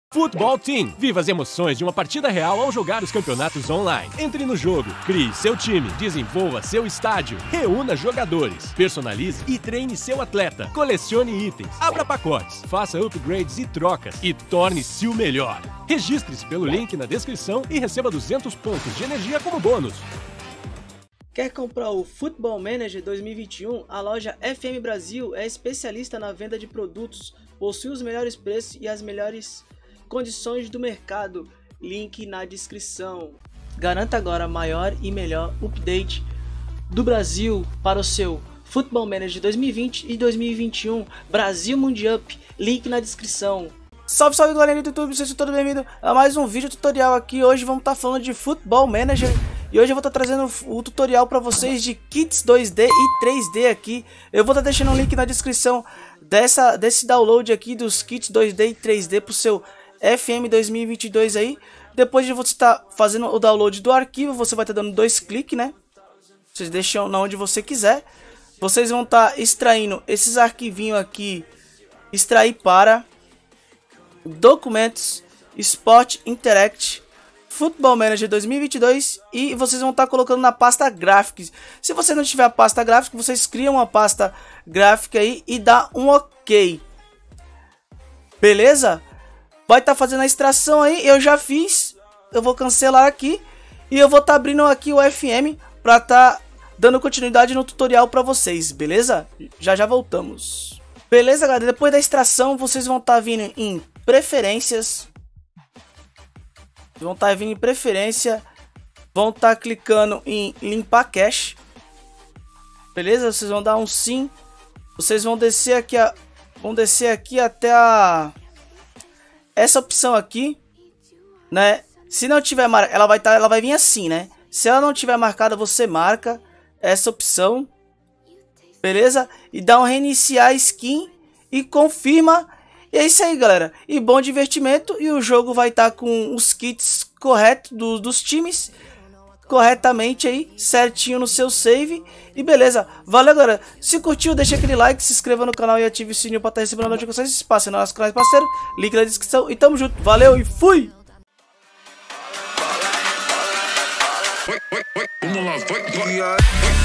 Futebol Team. Viva as emoções de uma partida real ao jogar os campeonatos online. Entre no jogo, crie seu time, desenvolva seu estádio, reúna jogadores, personalize e treine seu atleta, colecione itens, abra pacotes, faça upgrades e trocas e torne-se o melhor. Registre-se pelo link na descrição e receba 200 pontos de energia como bônus. Quer comprar o Football Manager 2021? A loja FM Brasil é especialista na venda de produtos, possui os melhores preços e as melhores condições do mercado. Link na descrição. Garanta agora maior e melhor update do Brasil para o seu Football Manager 2020 e 2021 Brasil Mundial. Link na descrição. Salve, salve galera do YouTube, sejam todos bem-vindos a mais um vídeo tutorial aqui. Hoje vamos estar falando de Football Manager e hoje eu vou estar trazendo o tutorial para vocês de kits 2D e 3D aqui. Eu vou estar deixando um link na descrição desse download aqui dos kits 2D e 3D para o seu FM 2022 aí. Depois de você estar fazendo o download do arquivo, você vai estar dando 2 cliques, né? Vocês deixam na onde você quiser. Vocês vão estar extraindo esses arquivinhos aqui. Extrair para Documentos, Sport Interact, Football Manager 2022 e vocês vão estar colocando na pasta Graphics. Se você não tiver a pasta gráfica, vocês criam uma pasta gráfica aí e dá um OK. Beleza? Vai estar fazendo a extração aí, eu já fiz. Eu vou cancelar aqui e eu vou estar abrindo aqui o FM para estar dando continuidade no tutorial para vocês, beleza? Já voltamos. Beleza, galera? Depois da extração, vocês vão estar vindo em preferências. Vão estar vindo em preferência. Vão estar clicando em limpar cache. Beleza? Vocês vão dar um sim. Vocês vão descer aqui, até essa opção aqui, né? Se não tiver marcada, ela vai vir assim, né? Se ela não tiver marcada, você marca essa opção. Beleza? E dá um reiniciar a skin e confirma. E é isso aí, galera. E bom divertimento. E o jogo vai estar com os kits corretos dos times. Corretamente aí. Certinho no seu save. E beleza. Valeu, galera. Se curtiu, deixa aquele like. Se inscreva no canal e ative o sininho para estar recebendo notificações. Se passa no nosso canal parceiro. Link na descrição. E tamo junto. Valeu e fui! Vamos lá, vai.